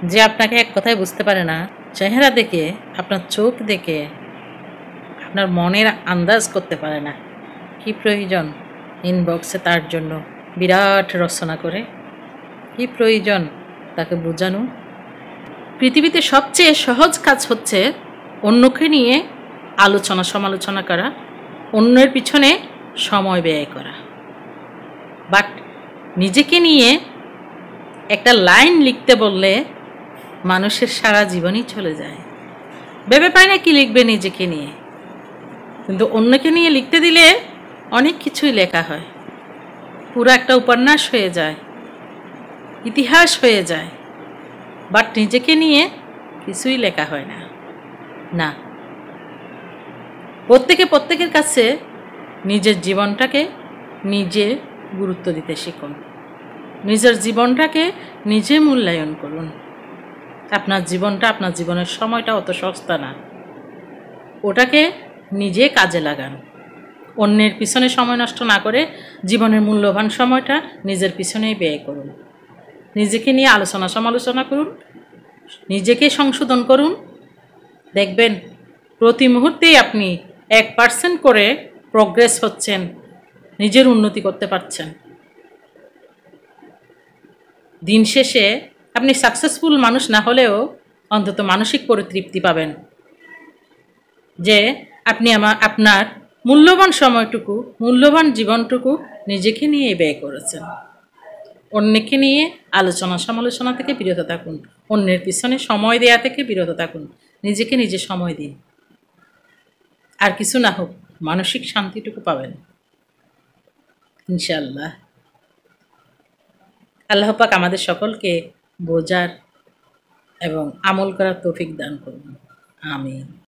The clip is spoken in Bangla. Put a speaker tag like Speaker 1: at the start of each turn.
Speaker 1: যে আপনাকে এক কথায় বুঝতে পারে না, চেহারা দেখে, আপনার চোখ দেখে, আপনার মনের আন্দাজ করতে পারে না, কি প্রয়োজন ইনবক্সে তার জন্য বিরাট রচনা করে? কি প্রয়োজন তাকে বোঝানো? পৃথিবীতে সবচেয়ে সহজ কাজ হচ্ছে অন্যকে নিয়ে আলোচনা সমালোচনা করা, অন্যের পিছনে সময় ব্যয় করা। বাট নিজেকে নিয়ে একটা লাইন লিখতে বললে মানুষের সারা জীবনই চলে যায়, ভেবে পায় না কি লিখবে নিজেকে নিয়ে। কিন্তু অন্যকে নিয়ে লিখতে দিলে অনেক কিছুই লেখা হয়, পুরো একটা উপন্যাস হয়ে যায়, ইতিহাস হয়ে যায়। বাট নিজেকে নিয়ে কিছুই লেখা হয় না। না, প্রত্যেকের কাছে নিজের জীবনটাকে নিজে গুরুত্ব দিতে শিখুন, নিজের জীবনটাকে নিজে মূল্যায়ন করুন। আপনার জীবনটা, আপনার জীবনের সময়টা অত সস্তা না, ওটাকে নিজে কাজে লাগান। অন্যের পিছনে সময় নষ্ট না করে জীবনের মূল্যবান সময়টা নিজের পিছনেই ব্যয় করুন। নিজেকে নিয়ে আলোচনা সমালোচনা করুন, নিজেকে সংশোধন করুন। দেখবেন প্রতি মুহূর্তেই আপনি 1% করে প্রগ্রেস হচ্ছেন, নিজের উন্নতি করতে পারছেন। দিন শেষে আপনি সাকসেসফুল মানুষ না হলেও অন্তত মানসিক পরিতৃপ্তি পাবেন যে আপনি আপনার মূল্যবান সময়টুকু, মূল্যবান জীবনটুকু নিজেকে নিয়ে ব্যয় করেছেন। অন্যকে নিয়ে আলোচনা সমালোচনা থেকে বিরত থাকুন, অন্যের পিছনে সময় দেয়া থেকে বিরত থাকুন, নিজেকে নিজে সময় দিন। আর কিছু না হোক, মানসিক শান্তিটুকু পাবেন ইনশাআল্লাহ। আল্লাহ পাক আমাদের সকলকে বোঝার এবং আমল করার তৌফিক দান করুন। আমিন।